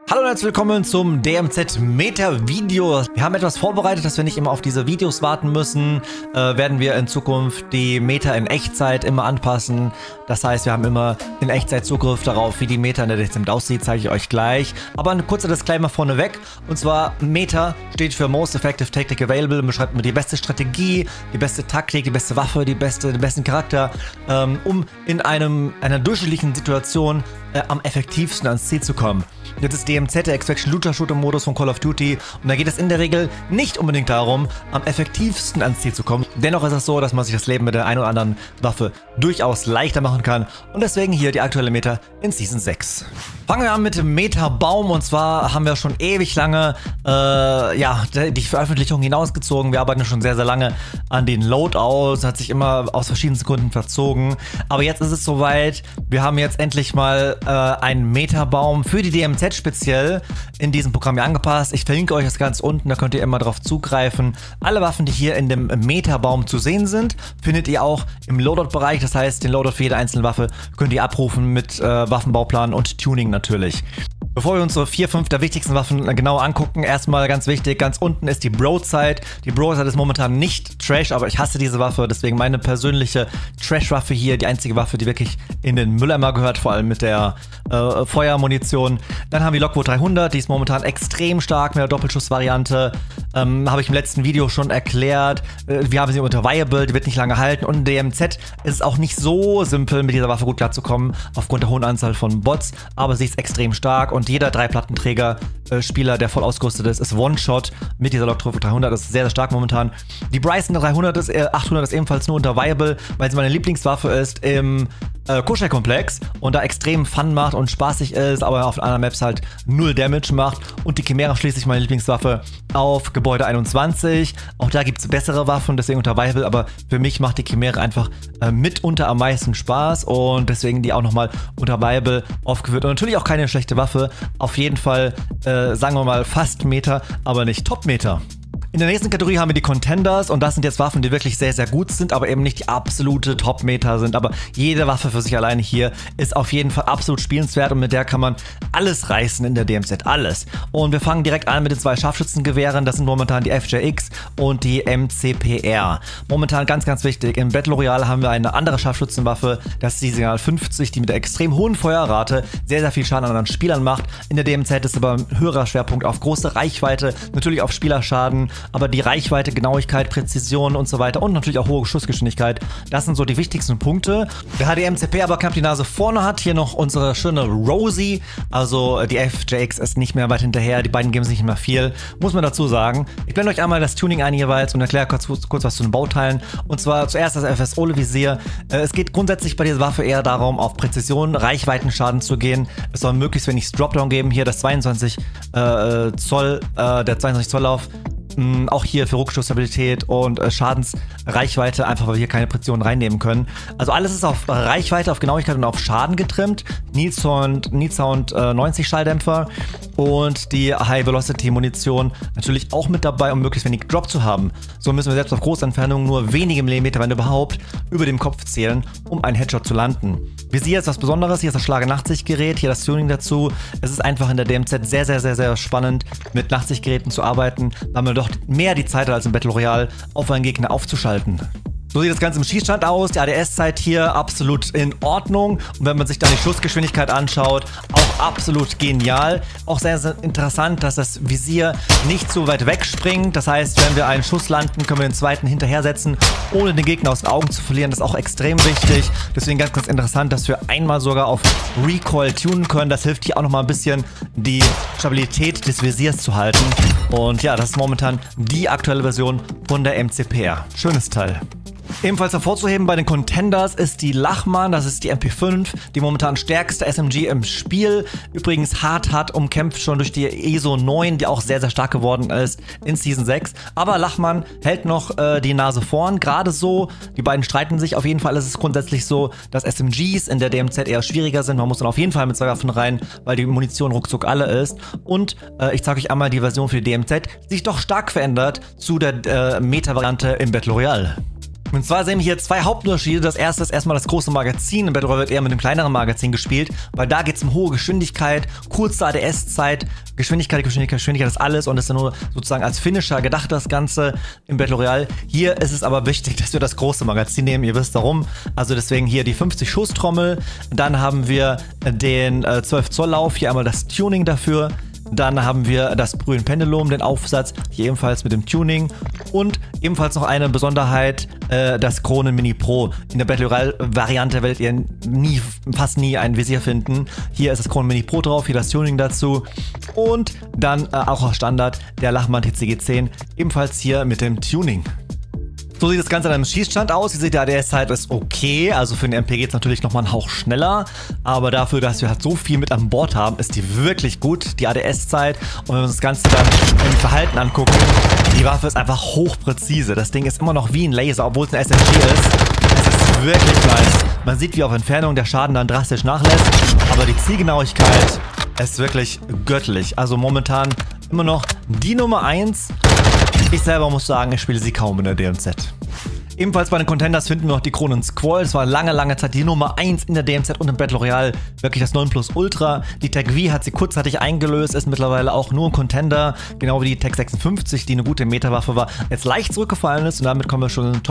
Hallo und herzlich willkommen zum DMZ Meta Video. Wir haben etwas vorbereitet, dass wir nicht immer auf diese Videos warten müssen. Werden wir in Zukunft die Meta in Echtzeit immer anpassen. Das heißt, wir haben immer in Echtzeit Zugriff darauf, wie die Meta in der DMZ aussieht, zeige ich euch gleich. Aber ein kurzer Disclaimer vorneweg. Und zwar Meta steht für Most Effective Tactic Available und beschreibt mir die beste Strategie, die beste Taktik, die beste Waffe, den besten Charakter, um in einer durchschnittlichen Situation am effektivsten ans Ziel zu kommen. Jetzt ist DMZ der Extraction Looter Shooter Modus von Call of Duty und da geht es in der Regel nicht unbedingt darum, am effektivsten ans Ziel zu kommen. Dennoch ist es so, dass man sich das Leben mit der einen oder anderen Waffe durchaus leichter machen kann und deswegen hier die aktuelle Meta in Season 6. Fangen wir an mit dem Meta-Baum und zwar haben wir schon ewig lange die Veröffentlichung hinausgezogen. Wir arbeiten schon sehr, sehr lange an den Loadouts, hat sich immer aus verschiedenen Gründen verzogen. Aber jetzt ist es soweit, wir haben jetzt endlich mal einen Meta-Baum für die DMZ speziell in diesem Programm hier angepasst. Ich verlinke euch das ganz unten, da könnt ihr immer drauf zugreifen. Alle Waffen, die hier in dem Meta-Baum zu sehen sind, findet ihr auch im Loadout-Bereich. Das heißt, den Loadout für jede einzelne Waffe könnt ihr abrufen mit Waffenbauplan und Tuning natürlich. Bevor wir uns so 4, 5 der wichtigsten Waffen genauer angucken, erstmal ganz wichtig, ganz unten ist die Broadside. Die Broadside ist momentan nicht Trash, aber ich hasse diese Waffe, deswegen meine persönliche Trash-Waffe hier, die einzige Waffe, die wirklich in den Mülleimer gehört, vor allem mit der Feuermunition. Dann haben wir Lockwood 300, die ist momentan extrem stark mit der Doppelschuss-Variante. Habe ich im letzten Video schon erklärt. Wir haben sie unter Viable, die wird nicht lange halten. Und in DMZ ist es auch nicht so simpel, mit dieser Waffe gut klarzukommen, aufgrund der hohen Anzahl von Bots, aber sie ist extrem stark und jeder Dreiplattenträger-Spieler, der voll ausgerüstet ist One-Shot mit dieser Lockwood 300. Das ist sehr, sehr stark momentan. Die Bryson 800 ist ebenfalls nur unter Viable, weil sie meine Lieblingswaffe ist im Kuschelkomplex und da extrem Fun macht und spaßig ist, aber auf anderen Maps halt 0 Damage macht. Und die Chimera schließlich meine Lieblingswaffe auf Gebäude 21. Auch da gibt es bessere Waffen, deswegen unter Viable, aber für mich macht die Chimera einfach mitunter am meisten Spaß und deswegen die auch nochmal unter Viable aufgeführt. Und natürlich auch keine schlechte Waffe, auf jeden Fall, sagen wir mal, fast Meta, aber nicht Top-Meta. In der nächsten Kategorie haben wir die Contenders und das sind jetzt Waffen, die wirklich sehr, sehr gut sind, aber eben nicht die absolute Top-Meta sind. Aber jede Waffe für sich alleine hier ist auf jeden Fall absolut spielenswert und mit der kann man alles reißen in der DMZ, alles. Und wir fangen direkt an mit den 2 Scharfschützengewehren, das sind momentan die FJX und die MCPR. Momentan ganz, ganz wichtig, im Battle Royale haben wir eine andere Scharfschützenwaffe, das ist die Signal 50, die mit der extrem hohen Feuerrate sehr, sehr viel Schaden an anderen Spielern macht. In der DMZ ist aber ein höherer Schwerpunkt auf große Reichweite, natürlich auf Spielerschaden, aber die Reichweite, Genauigkeit, Präzision und so weiter und natürlich auch hohe Schussgeschwindigkeit, das sind so die wichtigsten Punkte. Der HDMCP aber knapp die Nase vorne hat, hier noch unsere schöne Rosie, also die FJX ist nicht mehr weit hinterher, die beiden geben sich nicht mehr viel, muss man dazu sagen. Ich blende euch einmal das Tuning ein jeweils und erkläre kurz was zu den Bauteilen und zwar zuerst das FS-Ole-Visier. Es geht grundsätzlich bei dieser Waffe eher darum, auf Präzision, Reichweitenschaden zu gehen. Es soll möglichst wenig Dropdown geben, hier das 22 Zoll, der 22 Zoll Lauf. Auch hier für Rückstoßstabilität und Schadensreichweite, einfach weil wir hier keine Präzision reinnehmen können. Also alles ist auf Reichweite, auf Genauigkeit und auf Schaden getrimmt. Need Sound 90 Schalldämpfer und die High Velocity Munition natürlich auch mit dabei, um möglichst wenig Drop zu haben. So müssen wir selbst auf Großentfernungen nur wenige Millimeter, wenn überhaupt, über dem Kopf zählen, um einen Headshot zu landen. Visier ist was Besonderes, hier ist das Schlage-Nachtsichtgerät, hier das Tuning dazu. Es ist einfach in der DMZ sehr, sehr, sehr, sehr spannend, mit Nachtsichtgeräten zu arbeiten, weil man doch mehr die Zeit hat als im Battle Royale, auf einen Gegner aufzuschalten. So sieht das Ganze im Schießstand aus, die ADS-Zeit hier absolut in Ordnung und wenn man sich dann die Schussgeschwindigkeit anschaut, auch absolut genial. Auch sehr, sehr interessant, dass das Visier nicht so weit wegspringt, das heißt, wenn wir einen Schuss landen, können wir den zweiten hinterher setzen, ohne den Gegner aus den Augen zu verlieren, das ist auch extrem wichtig. Deswegen ganz, ganz interessant, dass wir einmal sogar auf Recoil tunen können, das hilft hier auch nochmal ein bisschen die Stabilität des Visiers zu halten und ja, das ist momentan die aktuelle Version von der MCPR. Schönes Teil. Ebenfalls hervorzuheben bei den Contenders ist die Lachmann, das ist die MP5, die momentan stärkste SMG im Spiel. Übrigens hart umkämpft schon durch die ESO 9, die auch sehr, sehr stark geworden ist in Season 6. Aber Lachmann hält noch die Nase vorn, gerade so. Die beiden streiten sich. Auf jeden Fall ist es grundsätzlich so, dass SMGs in der DMZ eher schwieriger sind. Man muss dann auf jeden Fall mit 2 Waffen rein, weil die Munition ruckzuck alle ist. Und ich zeige euch einmal die Version für die DMZ, die sich doch stark verändert zu der Meta-Variante im Battle Royale. Und zwar sehen wir hier zwei Hauptunterschiede. Das erste ist erstmal das große Magazin. Im Battle Royale wird eher mit dem kleineren Magazin gespielt, weil da geht es um hohe Geschwindigkeit, kurze ADS-Zeit, Geschwindigkeit ist alles und ist dann nur sozusagen als Finisher gedacht, das Ganze im Battle Royale. Hier ist es aber wichtig, dass wir das große Magazin nehmen. Ihr wisst warum. Also deswegen hier die 50-Schuss-Trommel. Dann haben wir den 12-Zoll-Lauf. Hier einmal das Tuning dafür. Dann haben wir das Brühen Pendulum, den Aufsatz, hier ebenfalls mit dem Tuning. Und ebenfalls noch eine Besonderheit, das Kronen Mini Pro. In der Battle Royale Variante werdet ihr fast nie ein Visier finden. Hier ist das Kronen Mini Pro drauf, hier das Tuning dazu. Und dann auch als Standard der Lachmann TCG 10, ebenfalls hier mit dem Tuning. So sieht das Ganze an einem Schießstand aus. Ihr seht, die ADS-Zeit ist okay. Also für den MP geht es natürlich nochmal einen Hauch schneller. Aber dafür, dass wir halt so viel mit an Bord haben, ist die wirklich gut, die ADS-Zeit. Und wenn wir uns das Ganze dann im Verhalten angucken, die Waffe ist einfach hochpräzise. Das Ding ist immer noch wie ein Laser, obwohl es ein SMG ist. Es ist wirklich nice. Man sieht, wie auf Entfernung der Schaden dann drastisch nachlässt. Aber die Zielgenauigkeit ist wirklich göttlich. Also momentan immer noch die Nummer 1. Ich selber muss sagen, ich spiele sie kaum in der DMZ. Ebenfalls bei den Contenders finden wir noch die Kronen Squall. Das war lange Zeit die Nummer 1 in der DMZ und im Battle Royale. Wirklich das 9+ Ultra. Die Tech V hat sie kurzzeitig eingelöst, ist mittlerweile auch nur ein Contender. Genau wie die Tech 56, die eine gute Meta-Waffe war, jetzt leicht zurückgefallen ist. Und damit kommen wir schon in den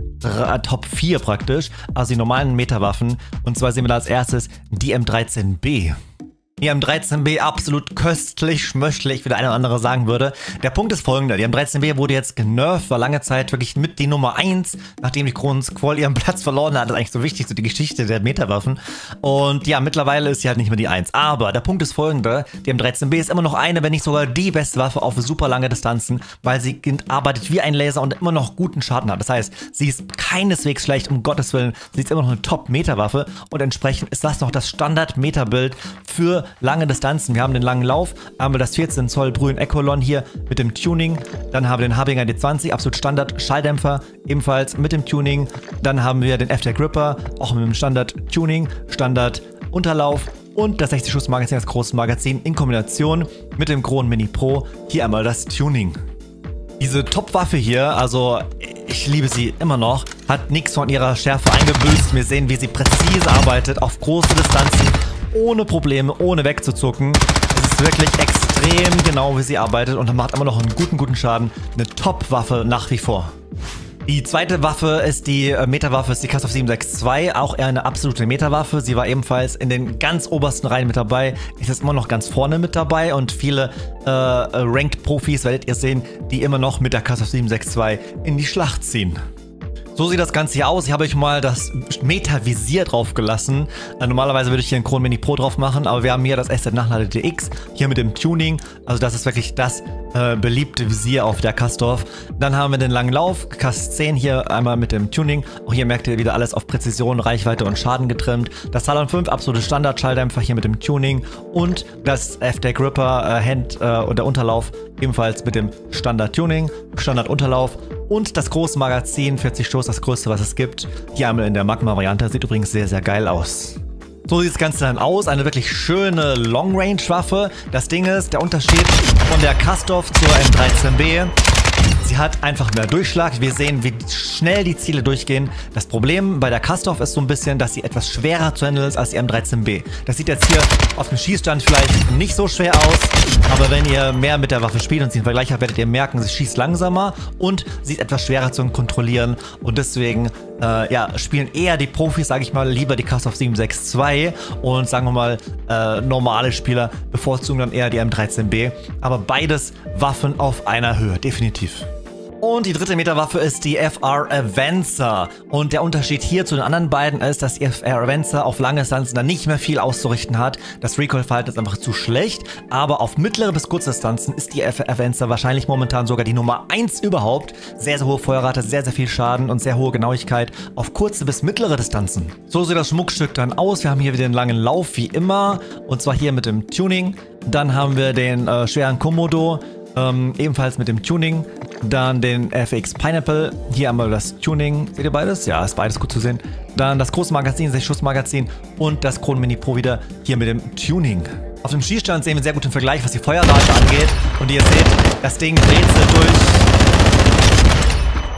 Top 4 praktisch. Also die normalen Meta-Waffen. Und zwar sehen wir da als erstes die M13B. Die M13B absolut köstlich, schmöchtlich, wie der eine oder andere sagen würde. Der Punkt ist folgender. Die M13B wurde jetzt genervt, war lange Zeit wirklich mit die Nummer 1, nachdem die Kronen Squall ihren Platz verloren hat. Das ist eigentlich so wichtig, so die Geschichte der Meta-Waffen. Und ja, mittlerweile ist sie halt nicht mehr die 1. Aber der Punkt ist folgender. Die M13B ist immer noch eine, wenn nicht sogar die beste Waffe auf super lange Distanzen, weil sie arbeitet wie ein Laser und immer noch guten Schaden hat. Das heißt, sie ist keineswegs schlecht, um Gottes Willen. Sie ist immer noch eine Top-Meta-Waffe und entsprechend ist das noch das Standard-Meta-Bild für lange Distanzen. Wir haben den langen Lauf, einmal das 14 Zoll Brühen Echolon hier mit dem Tuning, dann haben wir den Habinger D20, absolut Standard Schalldämpfer, ebenfalls mit dem Tuning, dann haben wir den FD Gripper, auch mit dem Standard Tuning, Standard Unterlauf und das 60 Schuss Magazin, das große Magazin in Kombination mit dem Kronen Mini Pro, hier einmal das Tuning. Diese Top-Waffe hier, also ich liebe sie immer noch, hat nichts von ihrer Schärfe eingebüßt. Wir sehen, wie sie präzise arbeitet, auf große Distanzen, ohne Probleme, ohne wegzuzucken. Es ist wirklich extrem genau, wie sie arbeitet und macht immer noch einen guten Schaden. Eine Top-Waffe nach wie vor. Die zweite Waffe ist die Meta-Waffe, ist die Kastov 762, auch eher eine absolute Meta-Waffe. Sie war ebenfalls in den ganz obersten Reihen mit dabei, ist jetzt immer noch ganz vorne mit dabei und viele Ranked-Profis werdet ihr sehen, die immer noch mit der Kastov 762 in die Schlacht ziehen. So sieht das Ganze hier aus. Hier habe ich mal das Meta-Visier drauf gelassen. Normalerweise würde ich hier einen Kronen Mini Pro drauf machen, aber wir haben hier das SZ Nachlade DX, hier mit dem Tuning. Also das ist wirklich das beliebte Visier auf der Kastov. Dann haben wir den langen Lauf, Kast 10 hier einmal mit dem Tuning. Auch hier merkt ihr wieder alles auf Präzision, Reichweite und Schaden getrimmt. Das Talon 5, absolute Standard-Schalldämpfer hier mit dem Tuning. Und das FD Gripper und der Unterlauf ebenfalls mit dem Standard-Tuning, Standard-Unterlauf. Und das große Magazin, 40 Schuss, das größte, was es gibt. Hier einmal in der Magma-Variante, sieht übrigens sehr geil aus. So sieht das Ganze dann aus, eine wirklich schöne Long-Range-Waffe. Das Ding ist, der Unterschied von der Kastov zur M13B, sie hat einfach mehr Durchschlag. Wir sehen, wie schnell die Ziele durchgehen. Das Problem bei der Kastov ist so ein bisschen, dass sie etwas schwerer zu handeln ist als die M13B. Das sieht jetzt hier auf dem Schießstand vielleicht nicht so schwer aus, aber wenn ihr mehr mit der Waffe spielt und sie im Vergleich habt, werdet ihr merken, sie schießt langsamer und sie ist etwas schwerer zu kontrollieren und deswegen spielen eher die Profis, sage ich mal, lieber die Kastov 762 und sagen wir mal, normale Spieler bevorzugen dann eher die M13B, aber beides Waffen auf einer Höhe, definitiv. Und die dritte Meta-Waffe ist die FR Avancer. Und der Unterschied hier zu den anderen beiden ist, dass die FR Avancer auf lange Distanzen dann nicht mehr viel auszurichten hat. Das Recoil-Verhalten ist einfach zu schlecht. Aber auf mittlere bis kurze Distanzen ist die FR Avancer wahrscheinlich momentan sogar die Nummer 1 überhaupt. Sehr hohe Feuerrate, sehr viel Schaden und sehr hohe Genauigkeit auf kurze bis mittlere Distanzen. So sieht das Schmuckstück dann aus. Wir haben hier wieder den langen Lauf wie immer. Und zwar hier mit dem Tuning. Dann haben wir den schweren Komodo. Ebenfalls mit dem Tuning, dann den FX Pineapple, hier einmal das Tuning, seht ihr beides? Ja, ist beides gut zu sehen. Dann das große Magazin, 6 Schuss Magazin und das Kronen Mini Pro wieder hier mit dem Tuning. Auf dem Schießstand sehen wir sehr gut den Vergleich, was die Feuerrate angeht und ihr seht, das Ding dreht sich durch.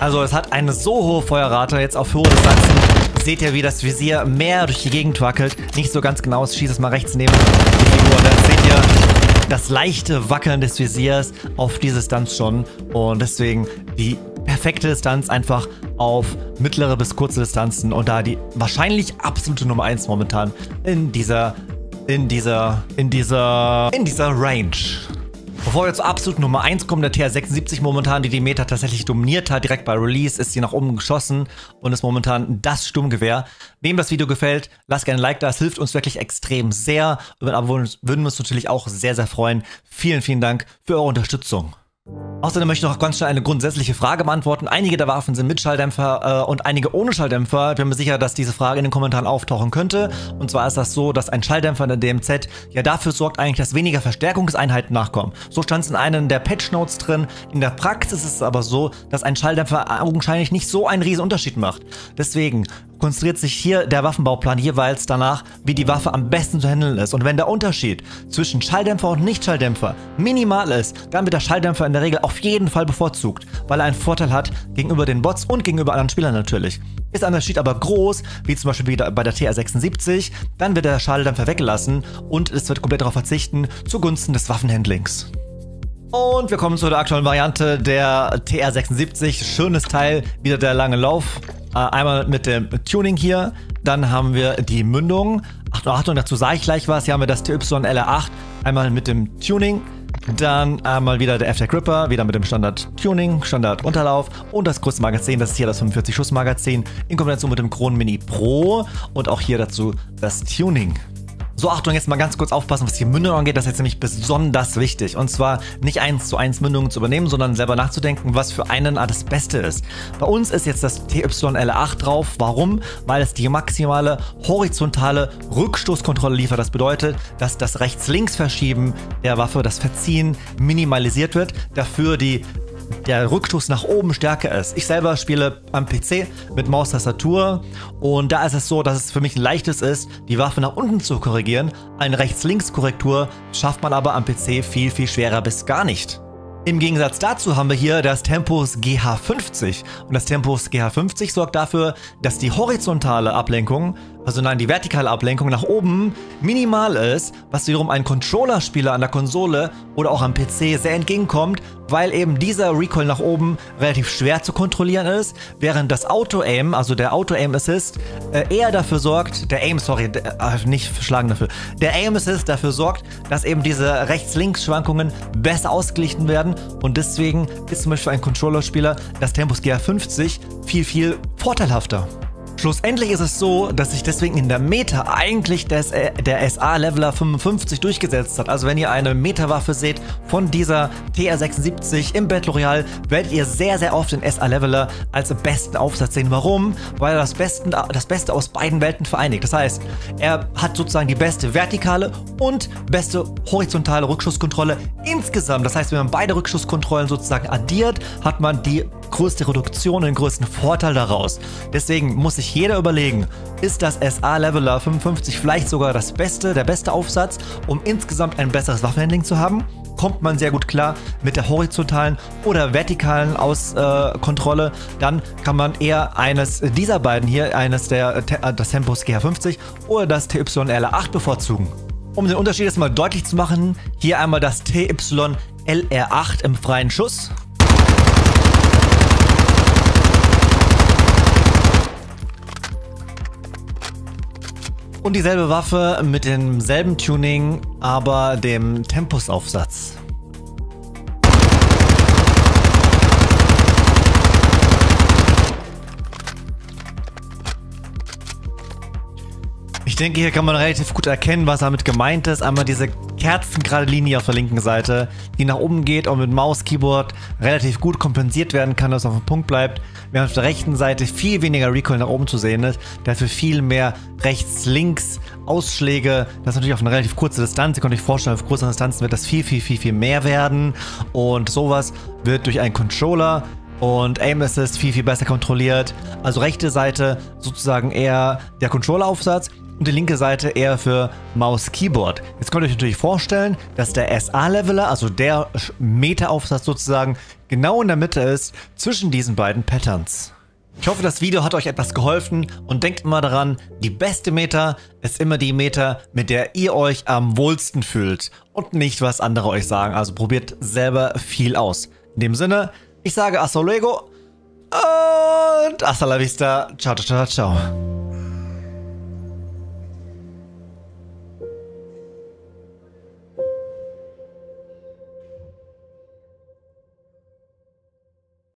Also es hat eine so hohe Feuerrate, jetzt auf hohe Distanzen seht ihr, wie das Visier mehr durch die Gegend wackelt. Nicht so ganz genau, ich schieße es mal rechts neben die Figur. Dann seht ihr das leichte Wackeln des Visiers auf die Distanz schon. Und deswegen die perfekte Distanz einfach auf mittlere bis kurze Distanzen. Und da die wahrscheinlich absolute Nummer 1 momentan in dieser Range. Bevor wir zur absoluten Nummer 1 kommen, der TR-76 momentan, die Meta tatsächlich dominiert hat, direkt bei Release, ist sie nach oben geschossen und ist momentan das Sturmgewehr. Wem das Video gefällt, lasst gerne ein Like da, es hilft uns wirklich extrem sehr. Über ein Abo würden wir uns natürlich auch sehr, sehr freuen. Vielen, vielen Dank für eure Unterstützung. Außerdem möchte ich noch ganz schnell eine grundsätzliche Frage beantworten. Einige der Waffen sind mit Schalldämpfer und einige ohne Schalldämpfer. Ich bin mir sicher, dass diese Frage in den Kommentaren auftauchen könnte. Und zwar ist das so, dass ein Schalldämpfer in der DMZ ja dafür sorgt eigentlich, dass weniger Verstärkungseinheiten nachkommen. So stand es in einem der Patch-Notes drin. In der Praxis ist es aber so, dass ein Schalldämpfer augenscheinlich nicht so einen riesen Unterschied macht. Deswegen konzentriert sich hier der Waffenbauplan jeweils danach, wie die Waffe am besten zu handeln ist. Und wenn der Unterschied zwischen Schalldämpfer und Nicht-Schalldämpfer minimal ist, dann wird der Schalldämpfer in der Regel auf jeden Fall bevorzugt, weil er einen Vorteil hat gegenüber den Bots und gegenüber anderen Spielern natürlich. Ist der Unterschied aber groß, wie zum Beispiel wieder bei der TR-76, dann wird der Schalldämpfer weggelassen und es wird komplett darauf verzichten, zugunsten des Waffenhandlings. Und wir kommen zu der aktuellen Variante der TR-76. Schönes Teil, wieder der lange Lauf. Einmal mit dem Tuning hier, dann haben wir die Mündung. Achtung, dazu sage ich gleich was. Hier haben wir das TY-LR8, einmal mit dem Tuning. Dann einmal wieder der FTech Gripper, wieder mit dem Standard-Tuning, Standard-Unterlauf. Und das größte Magazin, das ist hier das 45-Schuss-Magazin in Kombination mit dem Kron Mini Pro. Und auch hier dazu das Tuning. So, Achtung, jetzt mal ganz kurz aufpassen, was die Mündung angeht. Das ist jetzt nämlich besonders wichtig. Und zwar nicht 1:1 Mündungen zu übernehmen, sondern selber nachzudenken, was für einen das Beste ist. Bei uns ist jetzt das TY-LR8 drauf. Warum? Weil es die maximale horizontale Rückstoßkontrolle liefert. Das bedeutet, dass das Rechts-Links-Verschieben der Waffe, das Verziehen, minimalisiert wird. Dafür der Rückstoß nach oben stärker ist. Ich selber spiele am PC mit Maustastatur und da ist es so, dass es für mich ein leichtes ist, die Waffe nach unten zu korrigieren. Eine Rechts-Links-Korrektur schafft man aber am PC viel, viel schwerer bis gar nicht. Im Gegensatz dazu haben wir hier das Tempus GH50 und das Tempus GH50 sorgt dafür, dass die horizontale Ablenkung, also nein, die vertikale Ablenkung nach oben minimal ist, was wiederum ein Controller-Spieler an der Konsole oder auch am PC sehr entgegenkommt, weil eben dieser Recoil nach oben relativ schwer zu kontrollieren ist, während das Auto-Aim, also der Auto-Aim-Assist, eher dafür sorgt, der Aim-Assist dafür sorgt, dass eben diese Rechts-Links-Schwankungen besser ausgeglichen werden und deswegen ist zum Beispiel für einen Controller-Spieler das Tempus GH50 viel, viel vorteilhafter. Schlussendlich ist es so, dass sich deswegen in der Meta eigentlich der SA-Leveler 55 durchgesetzt hat. Also wenn ihr eine Meta-Waffe seht von dieser TR-76 im Battle Royale, werdet ihr sehr, sehr oft den SA-Leveler als besten Aufsatz sehen. Warum? Weil er das Beste aus beiden Welten vereinigt. Das heißt, er hat sozusagen die beste vertikale und beste horizontale Rückschusskontrolle insgesamt. Das heißt, wenn man beide Rückschusskontrollen sozusagen addiert, hat man die größte Reduktion und den größten Vorteil daraus. Deswegen muss sich jeder überlegen, ist das SA-Leveler 55 vielleicht sogar der beste Aufsatz, um insgesamt ein besseres Waffenhandling zu haben? Kommt man sehr gut klar mit der horizontalen oder vertikalen Kontrolle, dann kann man eher eines dieser beiden hier, das Tempus GH50 oder das TY-LR8 bevorzugen. Um den Unterschied jetzt mal deutlich zu machen, hier einmal das TY-LR8 im freien Schuss. Und dieselbe Waffe mit demselben Tuning, aber dem Tempusaufsatz. Ich denke, hier kann man relativ gut erkennen, was damit gemeint ist. Einmal diese kerzengerade Linie auf der linken Seite, die nach oben geht und mit Maus, Keyboard relativ gut kompensiert werden kann, dass es auf dem Punkt bleibt. Während auf der rechten Seite viel weniger Recoil nach oben zu sehen ist, dafür viel mehr rechts-links Ausschläge. Das ist natürlich auf eine relativ kurze Distanz. Ihr könnt euch vorstellen, auf größeren Distanzen wird das viel, viel, viel, viel mehr werden. Und sowas wird durch einen Controller und Aim Assist viel, viel besser kontrolliert. Also rechte Seite sozusagen eher der Controller-Aufsatz und die linke Seite eher für Maus-Keyboard. Jetzt könnt ihr euch natürlich vorstellen, dass der SA-Leveler, also der Meteraufsatz sozusagen, genau in der Mitte ist zwischen diesen beiden Patterns. Ich hoffe, das Video hat euch etwas geholfen und denkt immer daran, die beste Meta ist immer die Meta, mit der ihr euch am wohlsten fühlt und nicht, was andere euch sagen. Also probiert selber viel aus. In dem Sinne, ich sage hasta luego und hasta la vista. Ciao, ciao, ciao, ciao.